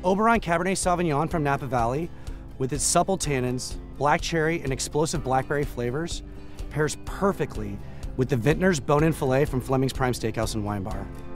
Oberon Cabernet Sauvignon from Napa Valley, with its supple tannins, black cherry, and explosive blackberry flavors, pairs perfectly with the Vintner's bone-in filet from Fleming's Prime Steakhouse and Wine Bar.